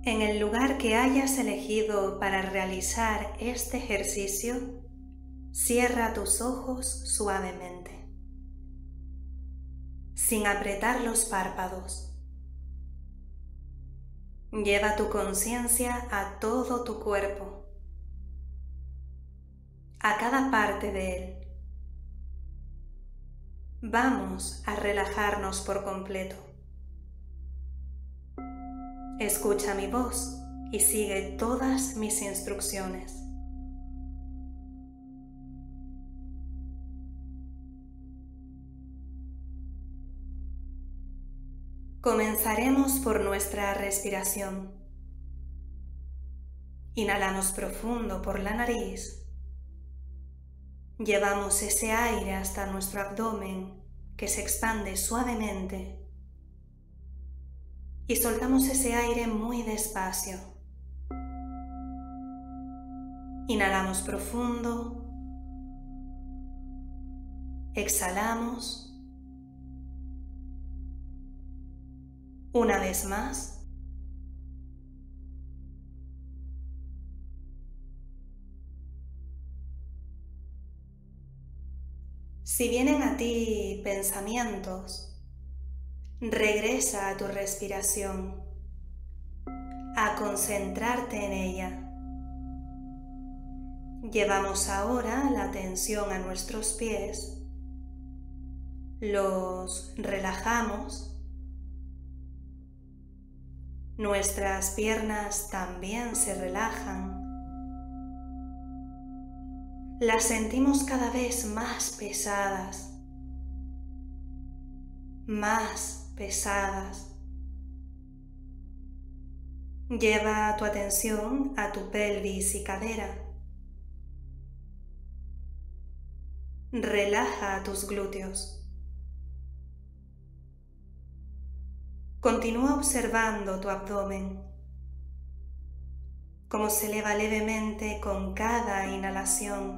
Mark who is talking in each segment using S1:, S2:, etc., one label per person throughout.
S1: En el lugar que hayas elegido para realizar este ejercicio, cierra tus ojos suavemente, sin apretar los párpados. Lleva tu conciencia a todo tu cuerpo, a cada parte de él. Vamos a relajarnos por completo. Escucha mi voz y sigue todas mis instrucciones. Comenzaremos por nuestra respiración. Inhalamos profundo por la nariz. Llevamos ese aire hasta nuestro abdomen que se expande suavemente. Y soltamos ese aire muy despacio. Inhalamos profundo. Exhalamos. Una vez más. Si vienen a ti pensamientos, regresa a tu respiración, a concentrarte en ella. Llevamos ahora la atención a nuestros pies, los relajamos. Nuestras piernas también se relajan. Las sentimos cada vez más pesadas, más pesadas. Lleva tu atención a tu pelvis y cadera. Relaja tus glúteos. Continúa observando tu abdomen, cómo se eleva levemente con cada inhalación,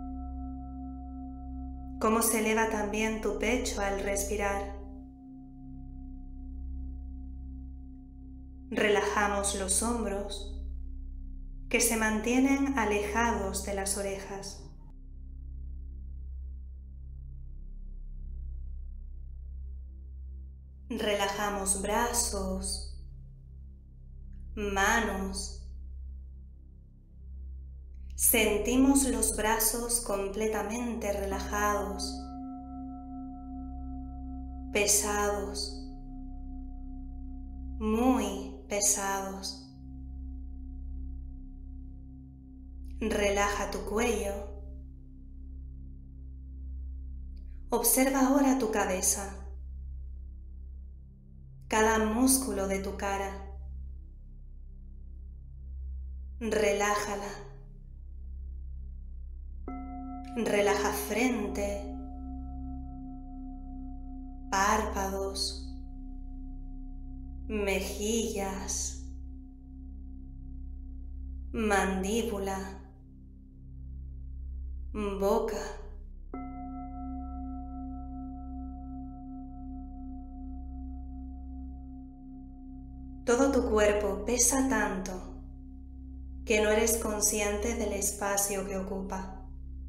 S1: cómo se eleva también tu pecho al respirar. Relajamos los hombros, que se mantienen alejados de las orejas. Relajamos brazos, manos. Sentimos los brazos completamente relajados, pesados, muy pesados. Relaja tu cuello. Observa ahora tu cabeza, cada músculo de tu cara. Relájala. Relaja frente, párpados, mejillas, mandíbula, boca. Todo tu cuerpo pesa tanto que no eres consciente del espacio que ocupa.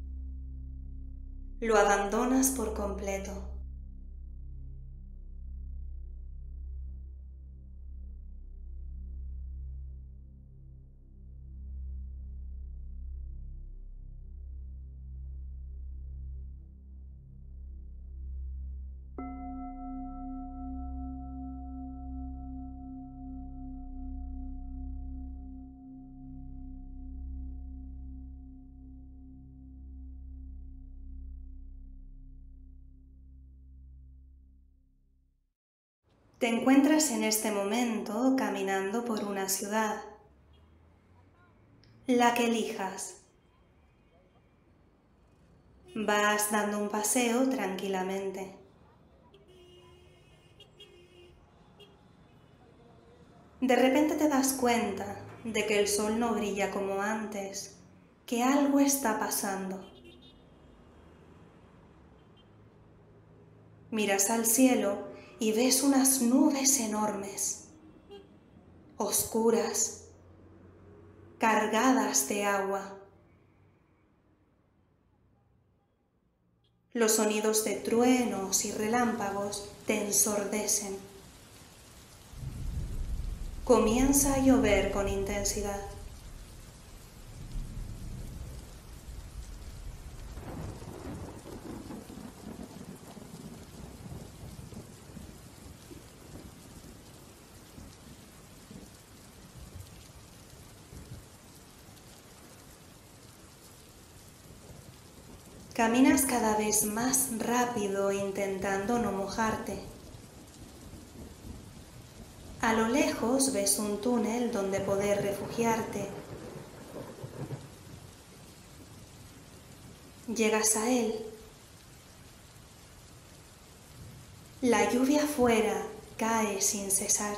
S1: Lo abandonas por completo. Te encuentras en este momento caminando por una ciudad, la que elijas. Vas dando un paseo tranquilamente. De repente te das cuenta de que el sol no brilla como antes, que algo está pasando. Miras al cielo y ves unas nubes enormes. oscuras, cargadas de agua. Los sonidos de truenos y relámpagos te ensordecen. Comienza a llover con intensidad. Caminas cada vez más rápido intentando no mojarte. A lo lejos ves un túnel donde poder refugiarte. Llegas a él. La lluvia afuera cae sin cesar.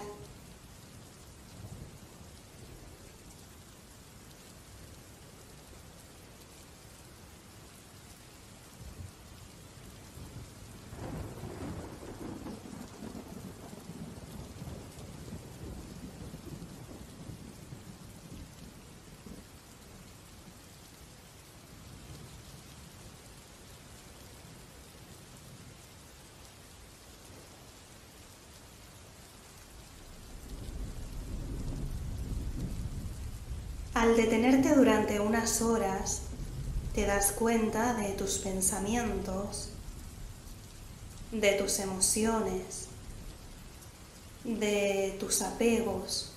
S1: Al detenerte durante unas horas, te das cuenta de tus pensamientos, de tus emociones, de tus apegos.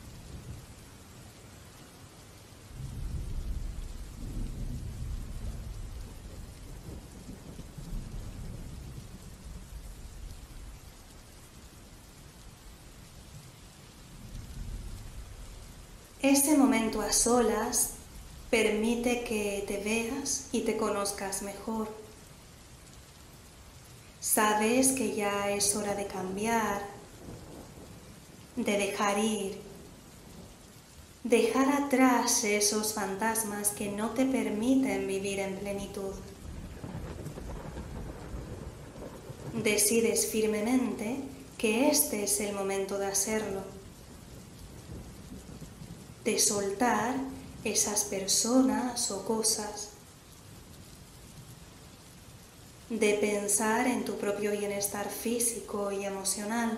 S1: Ese momento a solas permite que te veas y te conozcas mejor. Sabes que ya es hora de cambiar, de dejar ir, dejar atrás esos fantasmas que no te permiten vivir en plenitud. Decides firmemente que este es el momento de hacerlo, de soltar esas personas o cosas, de pensar en tu propio bienestar físico y emocional.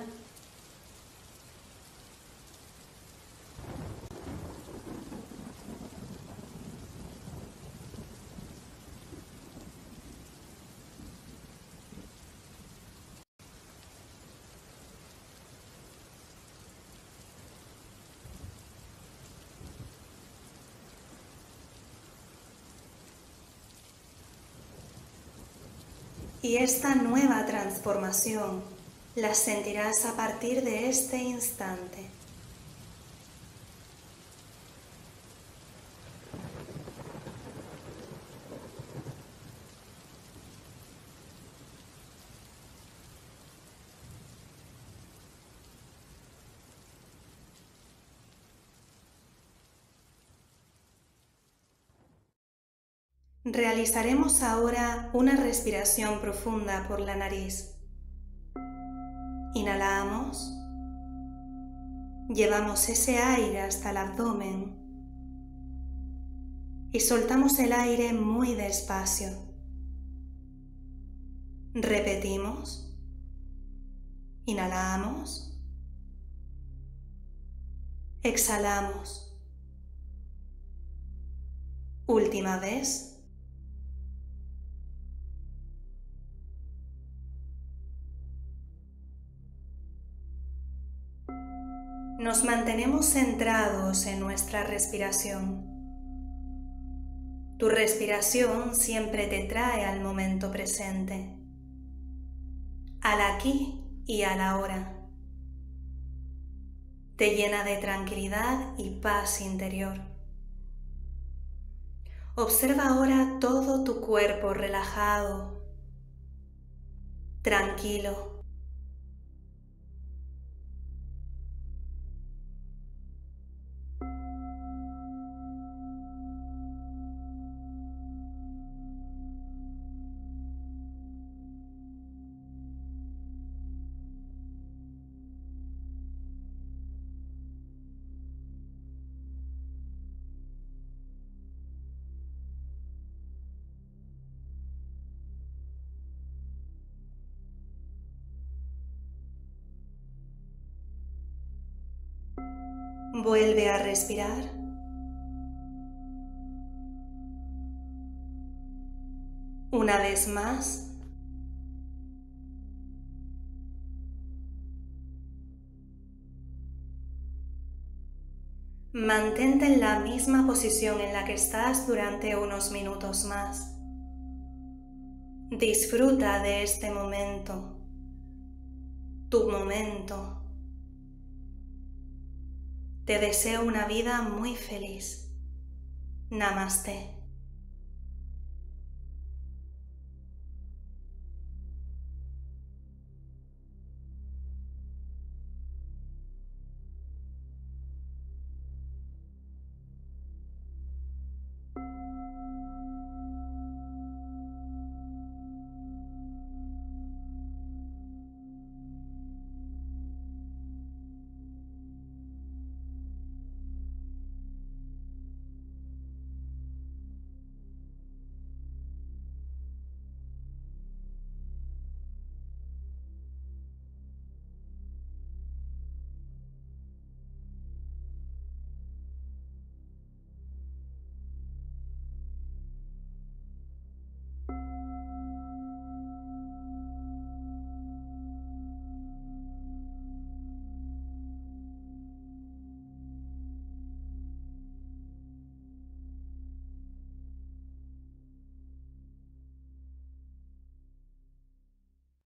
S1: Y esta nueva transformación la sentirás a partir de este instante. Realizaremos ahora una respiración profunda por la nariz. Inhalamos, llevamos ese aire hasta el abdomen y soltamos el aire muy despacio. Repetimos, inhalamos, exhalamos. Última vez. Nos mantenemos centrados en nuestra respiración. Tu respiración siempre te trae al momento presente, al aquí y a la ahora. Te llena de tranquilidad y paz interior. Observa ahora todo tu cuerpo relajado, tranquilo. Vuelve a respirar. Una vez más. Mantente en la misma posición en la que estás durante unos minutos más. Disfruta de este momento, tu momento. Te deseo una vida muy feliz. Namaste.